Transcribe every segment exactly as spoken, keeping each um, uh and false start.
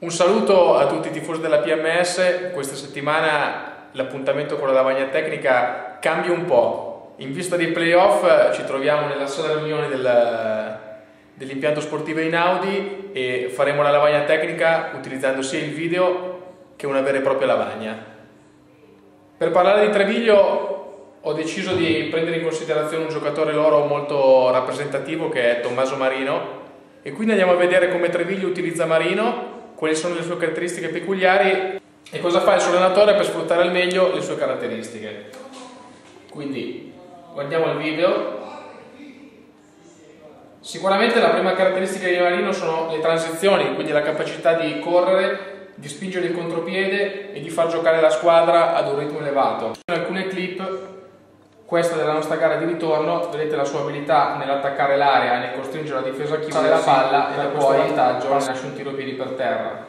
Un saluto a tutti i tifosi della P M S. Questa settimana l'appuntamento con la lavagna tecnica cambia un po'. In vista dei playoff ci troviamo nella sala riunioni del, dell'impianto sportivo Einaudi e faremo la lavagna tecnica utilizzando sia il video che una vera e propria lavagna. Per parlare di Treviglio ho deciso di prendere in considerazione un giocatore loro molto rappresentativo che è Tommaso Marino, e quindi andiamo a vedere come Treviglio utilizza Marino, quali sono le sue caratteristiche peculiari e cosa fa il suo allenatore per sfruttare al meglio le sue caratteristiche. Quindi guardiamo il video. Sicuramente la prima caratteristica di Marino sono le transizioni, quindi la capacità di correre, di spingere il contropiede e di far giocare la squadra ad un ritmo elevato. In alcune clip, questa della nostra gara di ritorno, vedete la sua abilità nell'attaccare l'area, nel costringere la difesa a chiudere la palla e da questo vantaggio nasce un tiro piedi per terra.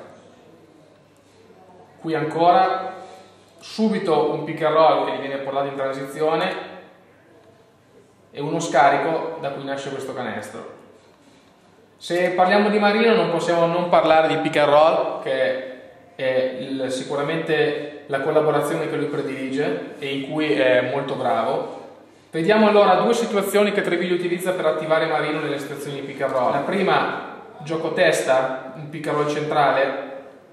Qui ancora, subito un pick and roll che gli viene portato in transizione e uno scarico da cui nasce questo canestro. Se parliamo di Marino non possiamo non parlare di pick and roll, che è il, sicuramente la collaborazione che lui predilige e in cui è molto bravo. Vediamo allora due situazioni che Treviglio utilizza per attivare Marino nelle situazioni di pick and roll. La prima, gioco testa, un pick and roll centrale.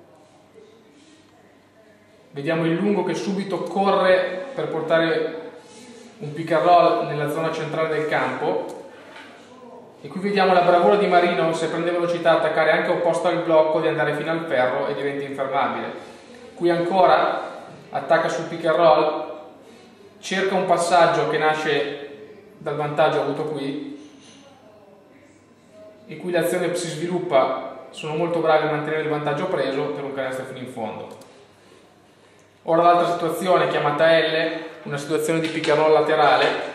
Vediamo il lungo che subito corre per portare un pick and roll nella zona centrale del campo. E qui vediamo la bravura di Marino, se prende velocità, attaccare anche opposto al blocco, di andare fino al ferro e diventa infermabile. Qui ancora attacca sul pick and roll, cerca un passaggio che nasce dal vantaggio avuto qui, e qui l'azione si sviluppa, sono molto bravi a mantenere il vantaggio preso per un canestro fino in fondo. Ora l'altra situazione, chiamata L, una situazione di pick and roll laterale.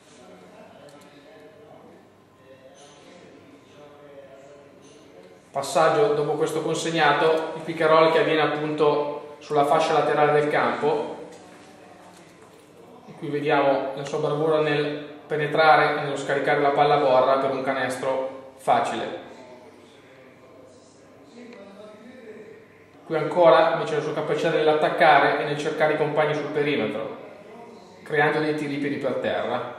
Passaggio dopo questo consegnato, il pick and roll che avviene appunto sulla fascia laterale del campo. E qui vediamo la sua bravura nel penetrare e nello scaricare la palla a borra per un canestro facile. Qui ancora invece la sua capacità nell'attaccare e nel cercare i compagni sul perimetro, creando dei tiri piedi per terra.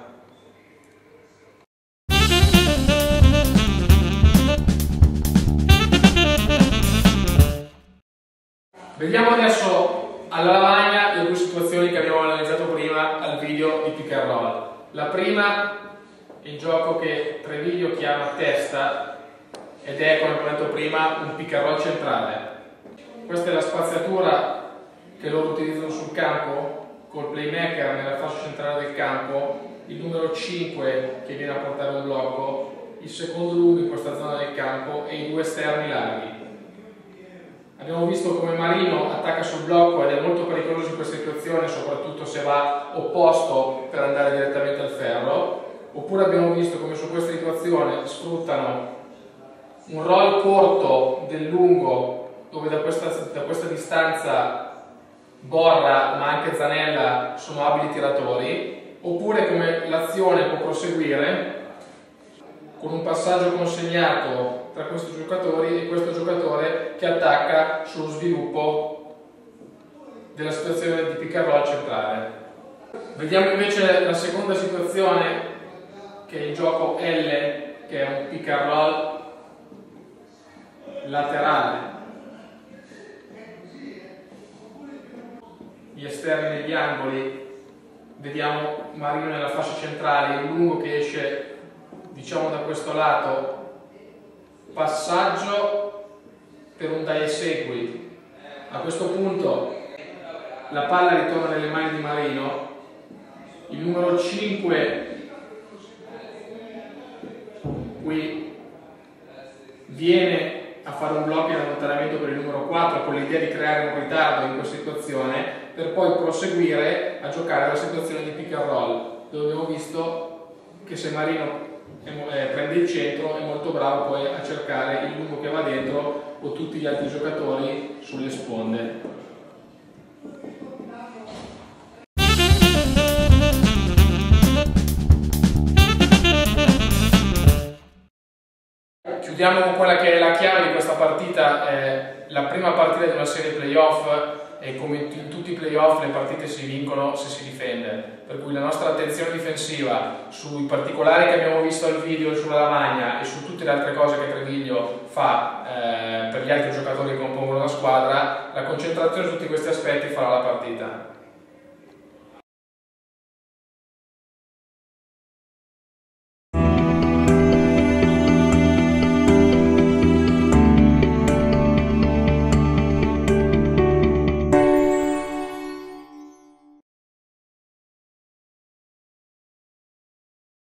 Vediamo adesso alla lavagna le due situazioni che abbiamo analizzato prima al video di pick and roll. La prima è il gioco che Treviglio chiama testa ed è, come abbiamo detto prima, un pick and roll centrale. Questa è la spaziatura che loro utilizzano sul campo, col playmaker nella fascia centrale del campo, il numero cinque che viene a portare un blocco, il secondo lungo in questa zona del campo e i due esterni larghi. Abbiamo visto come Marino attacca sul blocco ed è molto pericoloso in questa situazione, soprattutto se va opposto per andare direttamente al ferro. Oppure abbiamo visto come su questa situazione sfruttano un roll corto del lungo, dove da questa, da questa distanza Borra ma anche Zanella sono abili tiratori. Oppure come l'azione può proseguire con un passaggio consegnato tra questi giocatori e questo giocatore che attacca sullo sviluppo della situazione di pick and roll centrale. Vediamo invece la seconda situazione, che è il gioco L, che è un pick and roll laterale. Gli esterni negli angoli, vediamo Marino nella fascia centrale, il lungo che esce diciamo da questo lato, passaggio per un dai e segui. A questo punto la palla ritorna nelle mani di Marino, il numero cinque qui viene a fare un blocco in allontanamento per il numero quattro con l'idea di creare un ritardo in questa situazione per poi proseguire a giocare la situazione di pick and roll, dove abbiamo visto che se Marino eh, prende il centro è molto bravo poi a cercare il lungo che va dentro o tutti gli altri giocatori sulle sponde. chiudiamo con quella che è la chiave di questa partita, è la prima partita di una serie playoff, e come in tutti i playoff le partite si vincono se si difende, per cui la nostra attenzione difensiva sui particolari che abbiamo visto al video sulla lavagna e su tutte le altre cose che Treviglio fa eh, per gli altri giocatori che compongono la squadra, la concentrazione su tutti questi aspetti farà la partita.